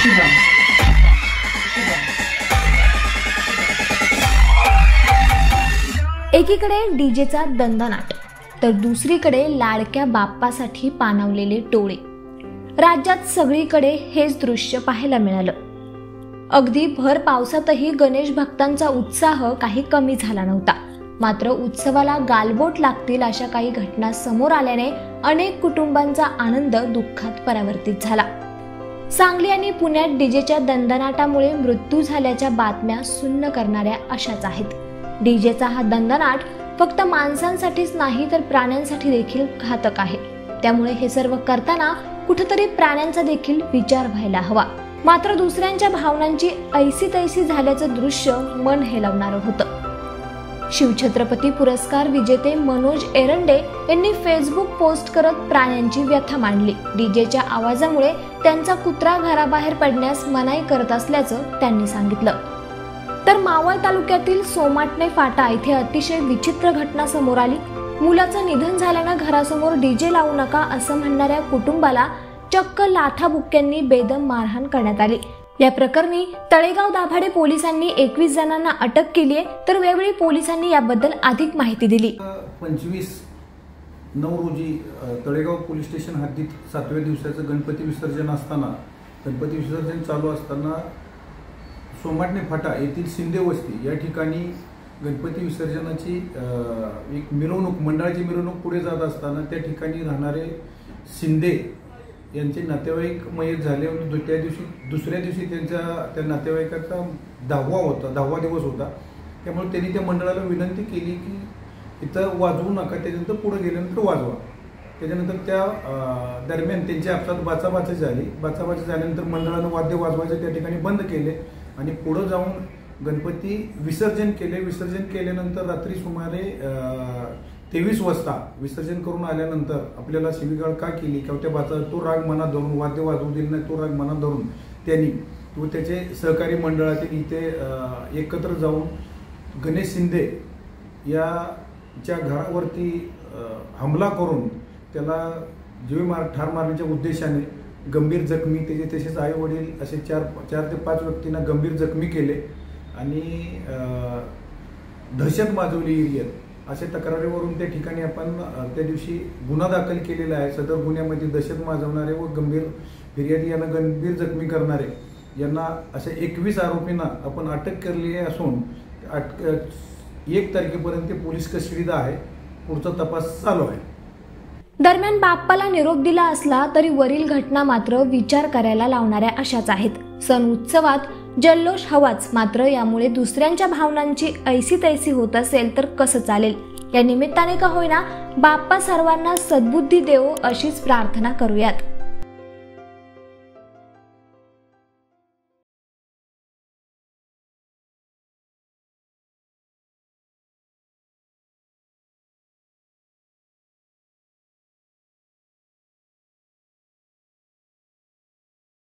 एकीकडे डीजेचा दणदणाट तर दुसरीकडे लाडक्या बाप्पासाठी पाणावलेले टोळे। राज्यात सगळीकडे हेच दृश्य पाहायला मिळालं। अगदी भर पावसातही गणेश भक्तांचा उत्साह काही कमी झाला नव्हता। मात्र उत्सवाला गालबोट लागतील अशा काही घटना समोर आल्याने अनेक कुटुंबांचा आनंद दुःखात परावर्तित झाला। सांगली आणि पुण्यात डीजेच्या दणदणाटामुळे मृत्यू झाल्याच्या बातम्या सुन्न करणाऱ्या अशाच आहेत। डीजेचा हा दणदणाट फक्त माणसांसाठीच नाही तर प्राण्यांसाठी देखील घातक आहे। त्यामुळे हे सर्व करताना कुठेतरी प्राण्यांचा देखील विचार व्हायला हवा। मात्र दुसऱ्यांच्या भावनांची ऐसी तैसी झाल्याचं दृश्य मन हेलावणारं होतं। शिवछत्रपती पुरस्कार विजेते मनोज एरंडे यांनी फेसबुक पोस्ट करत प्राण्यांची व्यथा मांडली। डीजेच्या आवाजामुळे त्यांचा कुत्रा घराबाहेर पडण्यास मनाई करत असल्याचं त्यांनी सांगितलं। तर मावळ तालुक्यातील सोमाटणे फाटा इथे अतिशय विचित्र घटना समोर आली। मुलाचं निधन झाल्यानं घरासमोर डीजे लावू नका असं म्हणणाऱ्या कुटुंबाला चक्क लाथाबुक्क्यांनी बेदम मारहाण करण्यात आली। या प्रकरणी तळेगाव दाभाडे पोलिसांनी 21 जणांना अटक केली आहे, तर वेळोवेळी पोलिसांनी याबद्दल अधिक माहिती दिली। 25/9 रोजी तळेगाव पोलीस स्टेशन हद्दीत 7व्या दिवसाचं गणपती विसर्जन असताना गणपती विसर्जन चालू असताना सोमाटणे फाटा येथील शिंदे वस्ती या ठिकाणी गणपती विसर्जनाची एक मिरवणूक मंडळाची मिरवणूक पुढे जात असताना त्या ठिकाणी राहणारे शिंदे यांचे नातेवाईक मयत झाले होते। दुसऱ्या दिवशी त्या नातेवाईकाचा 10वा दिवस होता। त्यामुळे त्यांनी त्या मंडळाला विनंती केली की इथं वाजवू नका, त्याच्यानंतर पुढे गेल्यानंतर वाजवा। त्याच्यानंतर त्या दरम्यान त्यांची आपसात बाचाबाची झाली। बाचाबाची झाल्यानंतर मंडळानं वाद्य वाजवायचे त्या ठिकाणी बंद केले आणि पुढे जाऊन गणपती विसर्जन केले। विसर्जन केल्यानंतर रात्री सुमारे 23 वाजता विसर्जन करून आल्यानंतर आपल्याला शिवीगाळ का केली किंवा त्या बाचा तो राग मनात धरून वाद्य वाजवू दिलं नाही, तो राग मनात धरून त्यांनी व त्याचे सहकारी मंडळातील इथे एकत्र जाऊन गणेश शिंदे याच्या घरावरती हमला करून त्याला ठार मारण्याच्या उद्देशाने गंभीर जखमी त्याचे तसेच आई वडील असे 4 ते 5 व्यक्तींना गंभीर जखमी केले आणि दहशत माजवली एरियात अशा तक्रारीवरून त्या ठिकाणी आपण त्या दिवशी गुन्हा दाखल केलेला आहे। सदर गुन्ह्यामध्ये दहशत माजवणारे व गंभीर फिर्यादी यांना गंभीर जखमी करणारे यांना अशा 21 आरोपींना आपण अटक केली असून 1 तारखेपर्यंत पोलीस कस्टडीत आहे। पुढचा तपास चालू आहे। दरम्यान बाप्पाला निरोप दिला असला तरी वरील घटना मात्र विचार करायला लावणाऱ्या अशाच आहेत। सण उत्सवात जल्लोष हवाच, मात्र यामुळे दुसऱ्यांच्या भावनांची ऐसी तैसी होत असेल तर कसं चालेल। या निमित्ताने का होईना बाप्पा सर्वांना सद्बुद्धी देवो अशीच प्रार्थना करूयात।